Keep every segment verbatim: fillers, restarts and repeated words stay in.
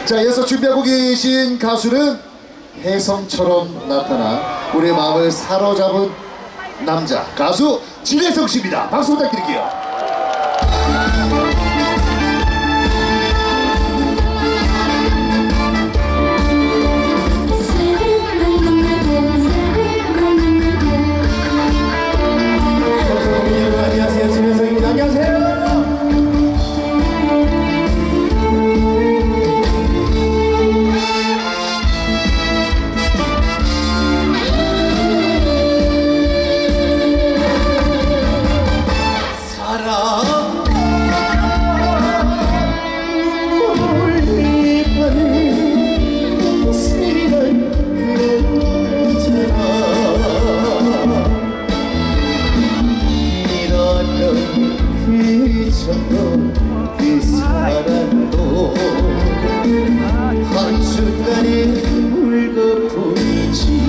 자, 이어서 준비하고 계신 가수는 혜성처럼 나타나 우리의 마음을 사로잡은 남자 가수 진혜성 씨입니다. 박수 부탁드릴게요. 안녕하세요, 진혜성입니다. 안녕하세요. 그 사랑도 한순간에 물거품이지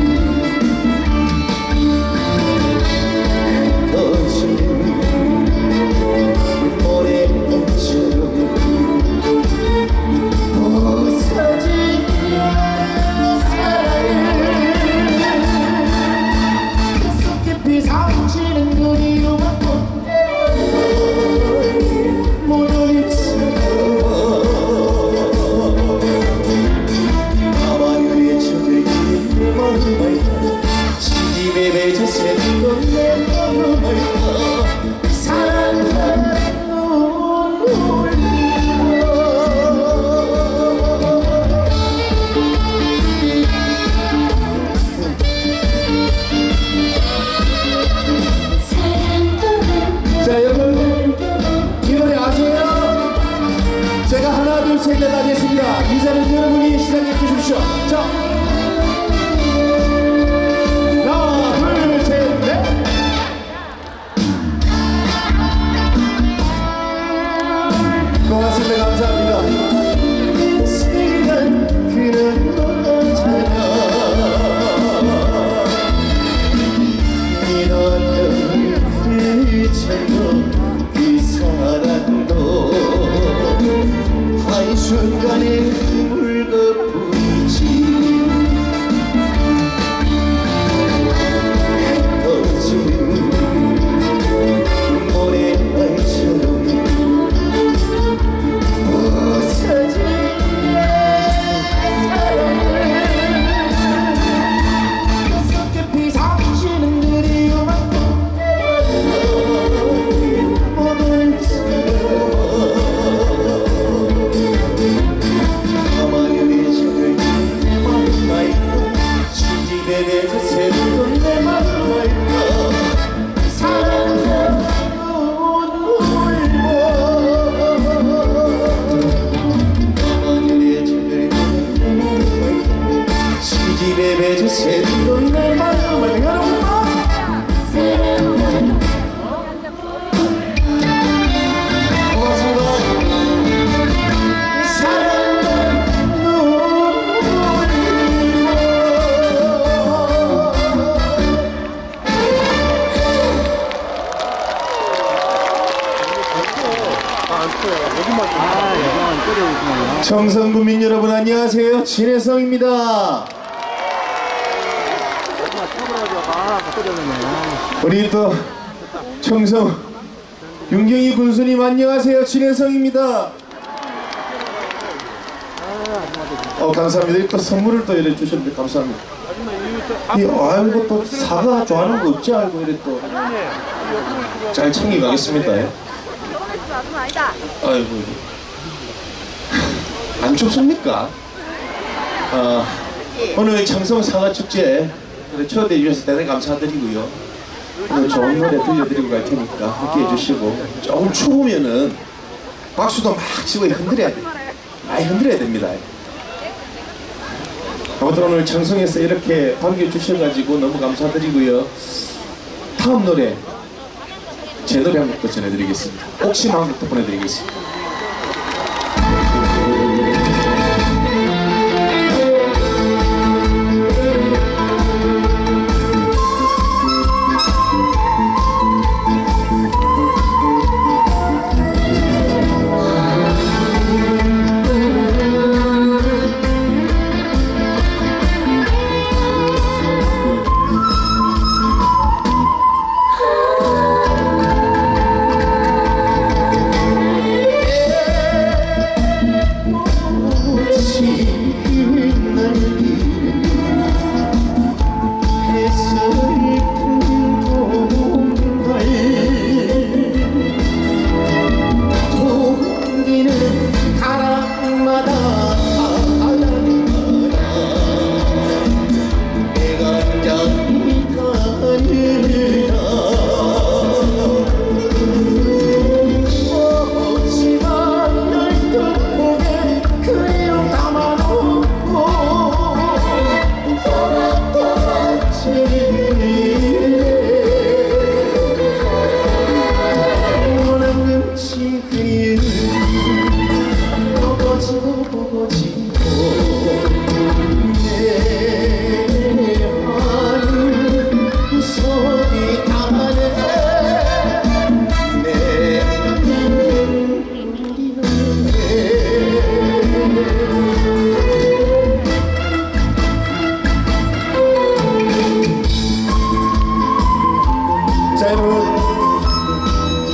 터진 모래처럼 부서진 사랑을 계속 깊이 상치는 그리움은 시집에 맺어 새던 내 마음을 사랑한 눈물 자, 여러분 이 노래 아세요? 제가 하나 둘 셋 넷 하겠습니다. 이제는 여러분이 시작해 주십시오. 자, 고맙습니다. 감사합니다. 시간 그는 너잖아 이런 그처럼 그 사랑도 한순간에 물거품이지 터진 모래알처럼 집에 맺어 새던 내 마음을 여러분 사랑한 고맙습니다. 사랑한 눈물 청성구민 여러분 안녕하세요. 진혜성입니다. 우리 또 청성 윤경희 군수님 안녕하세요. 진혜성입니다. 어 감사합니다. 또 선물을 또 이래 주셨는데 감사합니다. 이 아이고 또 사과 좋아하는 거 없지 알고 이래 또 잘 챙겨가겠습니다. 아이고 안 춥습니까? 어, 오늘 청성 사과 축제 초대해 주셔서 대단히 감사드리고요. 오늘 좋은 노래 들려드리고 갈 테니까 함께 해주시고 조금 추우면은 박수도 막 치고 흔들어야 돼. 많이 흔들어야 됩니다. 아무튼 오늘 청성에서 이렇게 반겨주셔가지고 너무 감사드리고요. 다음 노래 제 노래 한 곡도 전해드리겠습니다. 옥심 한 곡도 보내드리겠습니다.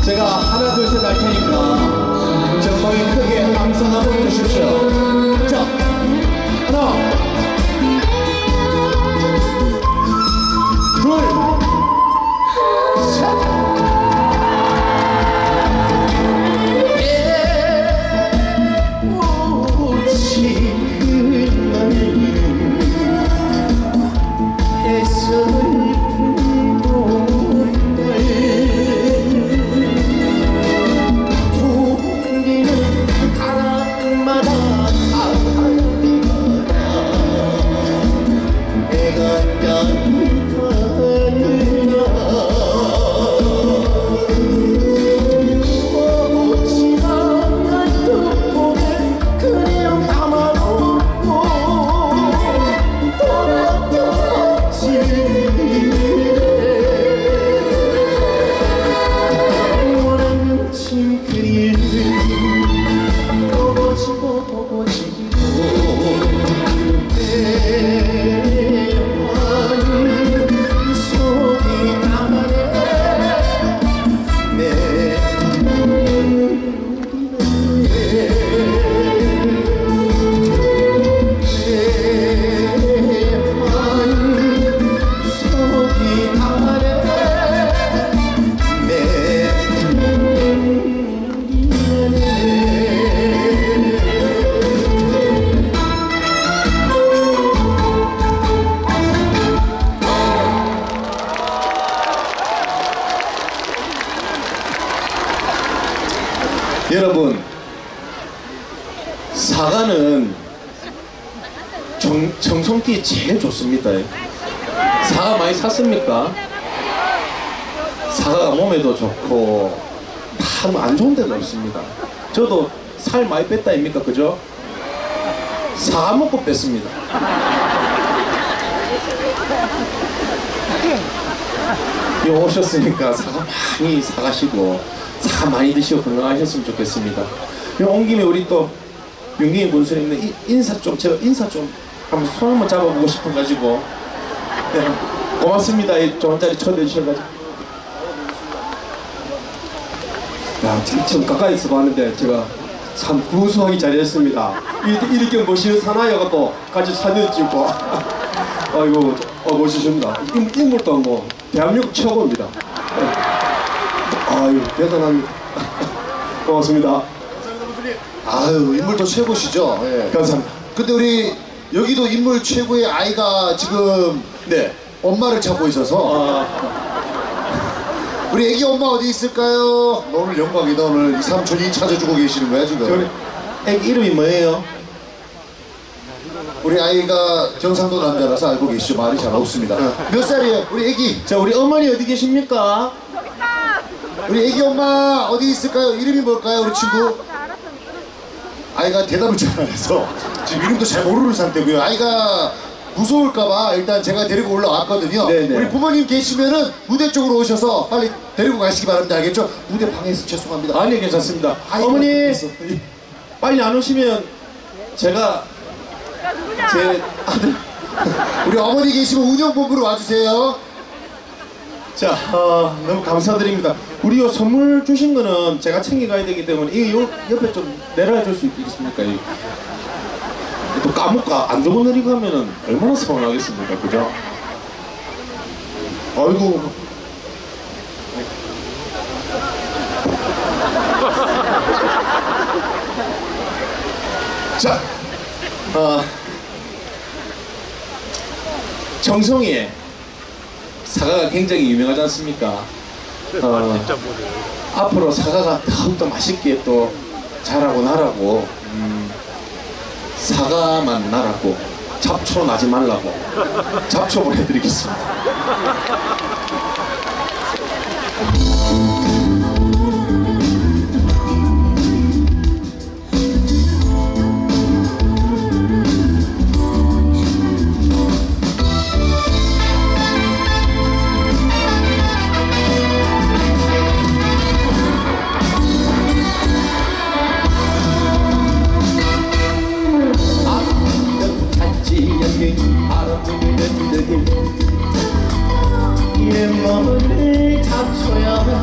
제가 하나 둘 셋 할 테니까 정말 크게 함성 한번 해주십시오. 자, 하나, 둘, 셋. 여러분, 사과는 정, 정성기에 제일 좋습니다. 사과 많이 샀습니까? 사과가 몸에도 좋고 참 안 좋은 데는 없습니다. 저도 살 많이 뺐다 아닙니까? 그죠? 사과 먹고 뺐습니다. 여기 오셨으니까 사과 많이 사가시고 사과 많이 드시고 건강하셨으면 좋겠습니다. 온 김에 우리 또 윤경희 군수님 인사 좀 제가 인사 좀 한번 손 한번 잡아보고 싶어가지고 네, 고맙습니다. 좋은 자리 초대해 주셔가지고. 야, 참 가까이서 봤는데 제가 참 구수하게 잘했습니다. 이렇게 멋있는 사나이가 또 같이 사진 찍고 아이고 어, 멋지십니다. 인, 인물도 뭐 대한민국 최고입니다. 아유 대단합니다. 고맙습니다. 아유, 인물도 최고시죠. 예. 감사합니다. 근데 우리 여기도 인물 최고의 아이가 지금 네. 엄마를 찾고 있어서 아, 우리 애기 엄마 어디 있을까요? 오늘 영광이다. 오늘 이 삼촌이 찾아주고 계시는 거야 지금. 우리 애기 이름이 뭐예요? 우리 아이가 경상도 남자라서 알고 계시죠. 말이 잘 없습니다. 몇 살이에요? 우리 애기. 자, 우리 어머니 어디 계십니까? 우리 애기 엄마 어디 있을까요? 이름이 뭘까요, 우리 친구? 아이가 대답을 잘 안 해서 지금 이름도 잘 모르는 상태고요. 아이가 무서울까봐 일단 제가 데리고 올라왔거든요. 네네. 우리 부모님 계시면은 무대 쪽으로 오셔서 빨리 데리고 가시기 바랍니다. 알겠죠? 무대 방에서 죄송합니다. 아니, 괜찮습니다. 아이고, 어머니 됐어. 빨리 안 오시면 제가 제 아들 우리 어머니 계시면 운영본부로 와주세요. 자, 어, 너무 감사드립니다. 우리 요 선물 주신 거는 제가 챙겨가야 되기 때문에 이 요 옆에 좀 내려와 줄 수 있겠습니까? 이, 또 까먹까 안 들고 내리고 하면은 얼마나 서운하겠습니까? 그죠? 아이고. 자, 어, 정성이에 사과가 굉장히 유명하지 않습니까? 어, 앞으로 사과가 더욱더 맛있게 또 자라고 나라고 음, 사과만 나라고 잡초 나지 말라고 잡초 보내드리겠습니다. 내 몸을 잡초야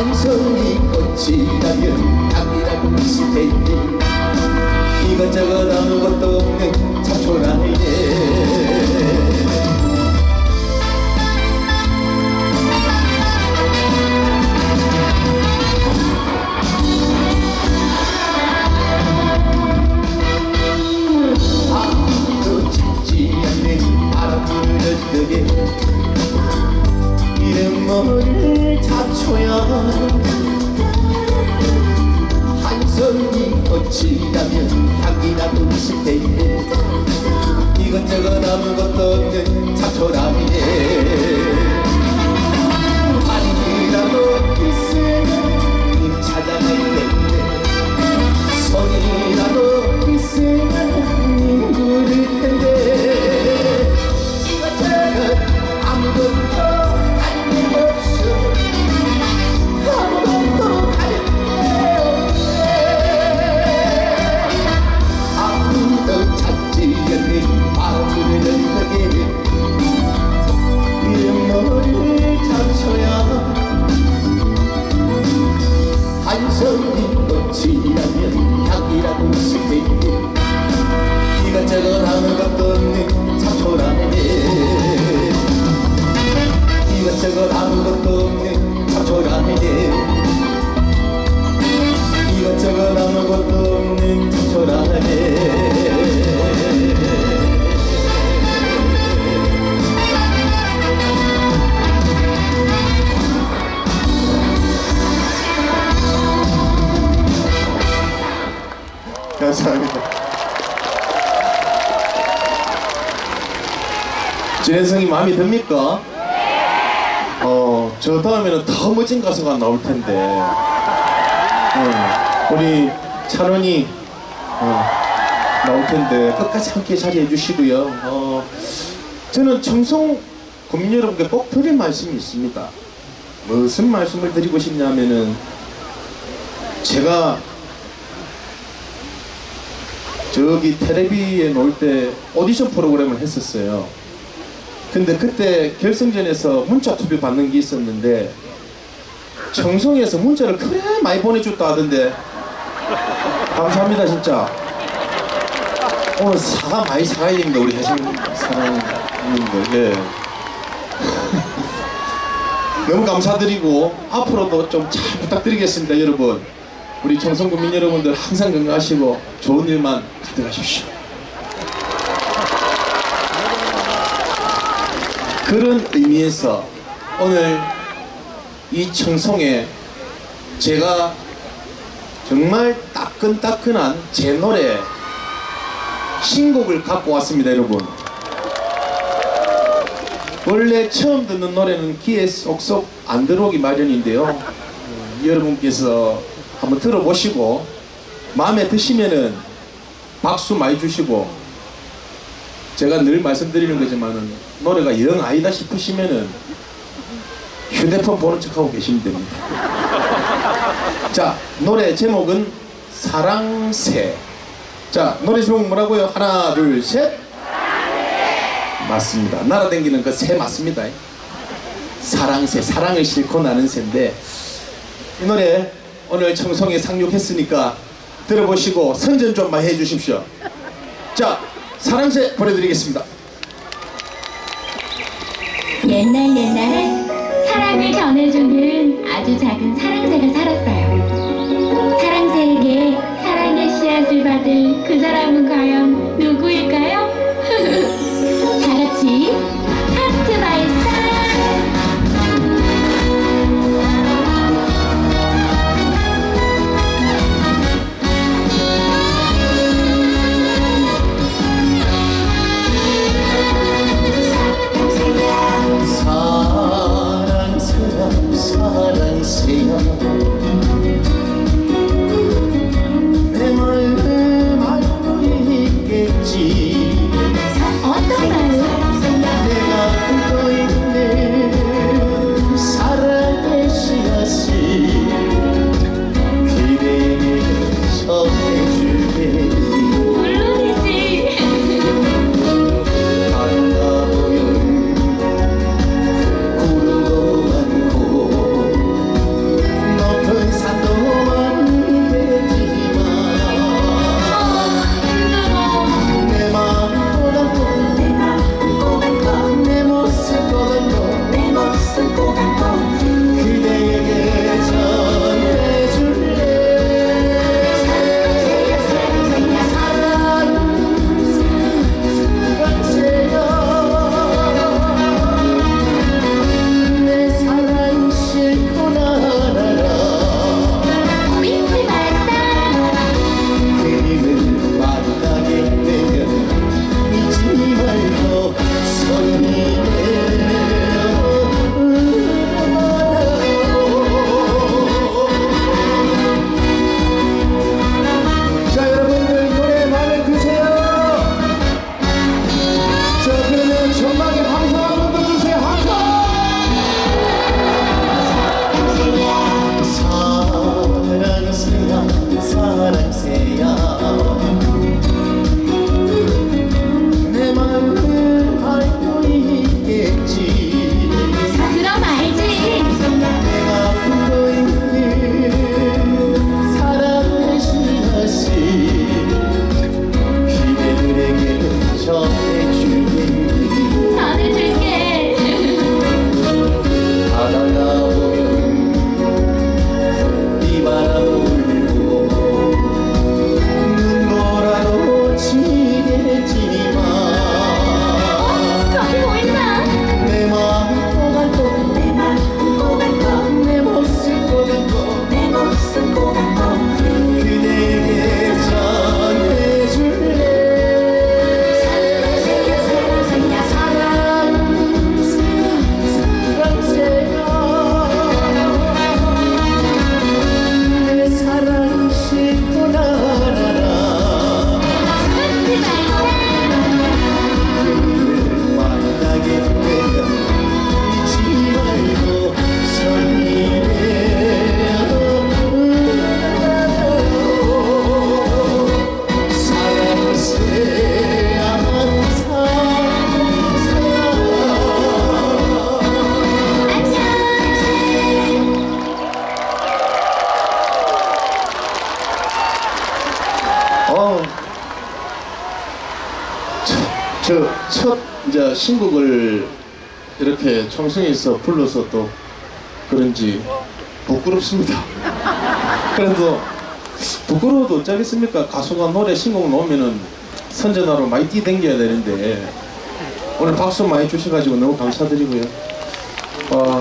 한송이 꽃이라면 닭이라고 있을 텐데 이것저것 아무것도 없는 참 초라해. 아무도 찾지 않는 바람 부는 덕에 이름 모를 잡초야 한송이 꽃이라면 향기나도 있을 텐데 이것저것 아무것도 없는 잡초라네. 아니라도 있으면 님 찾아갈 텐데 손이라도 있으면 님 부를 텐데 이것저것 아무것도 할 게 없어. 아무것도 할 게 없네. 아무도 찾지 않는 마음을 연덕에 이름 모를 잡초야 한송이 꽃이라면 향기라고 있을 텐데 이것저것 아무것도 없는 잡초라네. 이것저것 아무것도 없는 잡초라네. 이것저것 아무것도 없는 잡초라네. 감사합니다. 진혜성이 마음에 듭니까? 어, 저 다음에는 더 멋진 가수가 나올 텐데. 어, 우리 찬원이 어, 나올 텐데 끝까지 함께 자리해 주시고요. 어, 저는 청송 국민 여러분께 꼭 드릴 말씀이 있습니다. 무슨 말씀을 드리고 싶냐면은 제가 저기 텔레비에 놓을 때 오디션 프로그램을 했었어요. 근데 그때 결승전에서 문자 투표 받는 게 있었는데 청송에서 문자를 그래 많이 보내줬다 하던데 감사합니다 진짜. 오늘 사과 많이 사가야 됩니다 우리 혜성 사랑님들. 예. 너무 감사드리고 앞으로도 좀 잘 부탁드리겠습니다 여러분. 우리 청송국민 여러분들 항상 건강하시고 좋은 일만 가득하십시오. 그런 의미에서 오늘 이 청송에 제가 정말 따끈따끈한 제 노래 신곡을 갖고 왔습니다 여러분. 원래 처음 듣는 노래는 귀에 쏙쏙 안 들어오기 마련인데요. 음, 여러분께서 한번 들어보시고 마음에 드시면은 박수 많이 주시고, 제가 늘 말씀드리는 거지만은 노래가 영 아니다 싶으시면은 휴대폰 보는 척하고 계시면 됩니다. 자, 노래 제목은 사랑새. 자, 노래 제목 뭐라고요? 하나 둘 셋. 맞습니다. 날아다니는 그 새 맞습니다. 사랑새, 사랑을 싣고 나는 새인데, 이 노래 오늘 청송에 상륙했으니까 들어보시고 선전 좀 많이 해주십시오. 자, 사랑새 보내드리겠습니다. 옛날 옛날에 사랑을 전해주는 아주 작은 사랑새가 살았어요. 사랑새에게 사랑의 씨앗을 받을 그 사람은 과연 누구일까요? 다같이 하트 발사! 사랑 사랑 사랑 그대에게 전해줄래 내 사랑 싣고 날아라 만나게 되면 잊지 말고 어, 저첫 이제 신곡을 이렇게 청승에서 불러서 또 그런지 부끄럽습니다. 그래도 부끄러워도 어쩌겠습니까? 가수가 노래 신곡 나오면은 선전하러 많이 뛰댕겨야 되는데 오늘 박수 많이 주셔가지고 너무 감사드리고요. 어,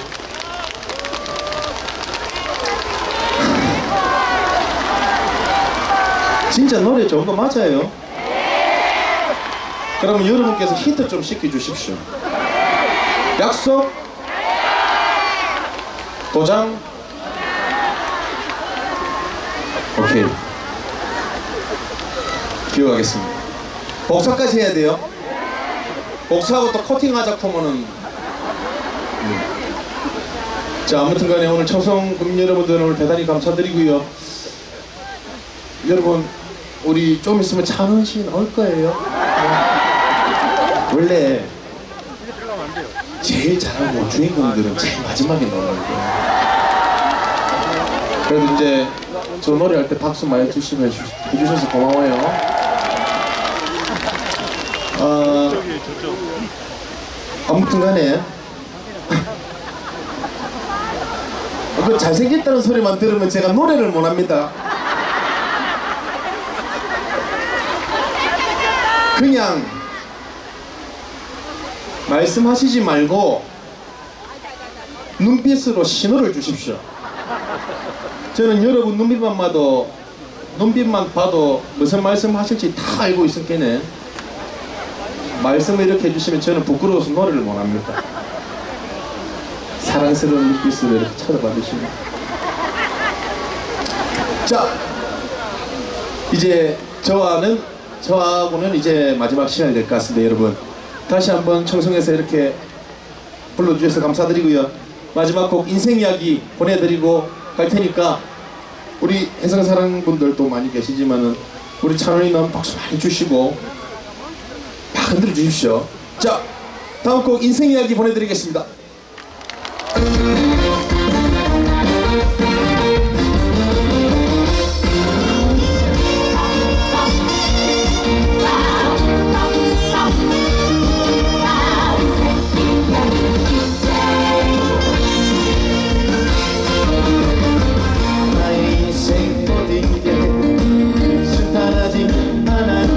진짜 노래 좋은 거 맞아요? 그러면 여러분께서 힌트 좀 시켜주십시오. 약속? 도장? 오케이. 기억하겠습니다. 복사까지 해야 돼요? 복사하고 또 코팅하자 하면은 음. 자, 아무튼 간에 오늘 청성금 여러분들 오늘 대단히 감사드리고요. 여러분 우리 좀 있으면 찬원 씨 나올 거예요. 네. 원래 제일 잘하고 주인공들은 제일 마지막에 나오는 거예요. 그래도 이제 저 노래 할 때 박수 많이 주시면 해주셔서 고마워요. 어, 아무튼 간에 그 잘생겼다는 소리만 들으면 제가 노래를 못합니다. 그냥 말씀하시지 말고 눈빛으로 신호를 주십시오. 저는 여러분 눈빛만 봐도 눈빛만 봐도 무슨 말씀 하실지 다 알고 있었겠네. 말씀을 이렇게 해주시면 저는 부끄러워서 노래를 못합니다. 사랑스러운 눈빛으로 이렇게 쳐다봐 주시면. 자, 이제 저와는 저하고는 이제 마지막 시간이 될 것 같습니다. 여러분 다시 한번 청송에서 이렇게 불러주셔서 감사드리고요. 마지막 곡 인생이야기 보내드리고 갈 테니까 우리 해성사랑분들도 많이 계시지만은 우리 찬원이는 박수 많이 주시고 막 흔들어 주십시오. 자, 다음 곡 인생이야기 보내드리겠습니다.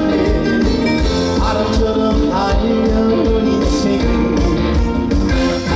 바람처럼 달려온 인생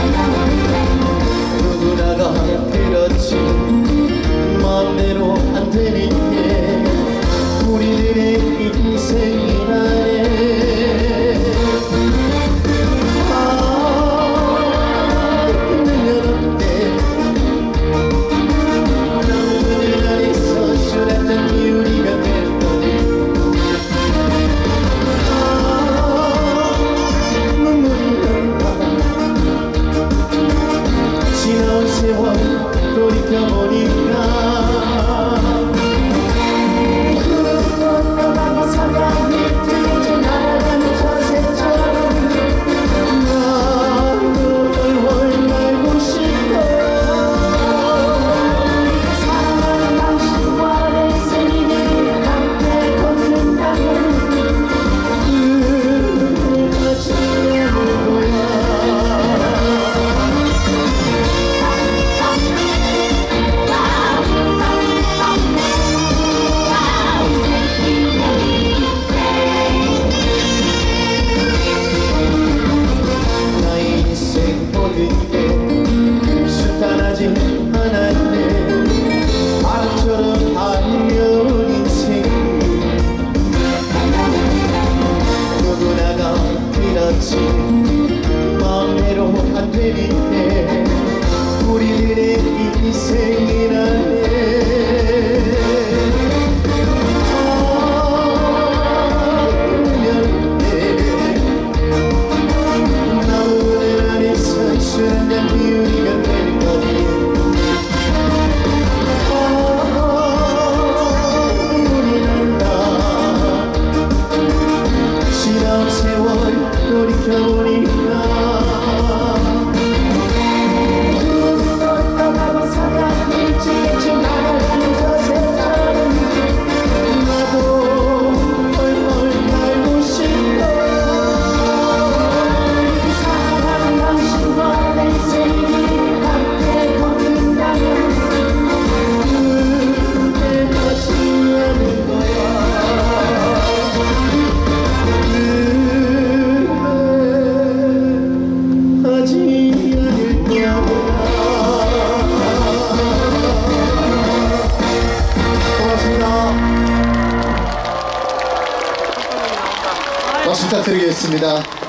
부탁드리겠습니다.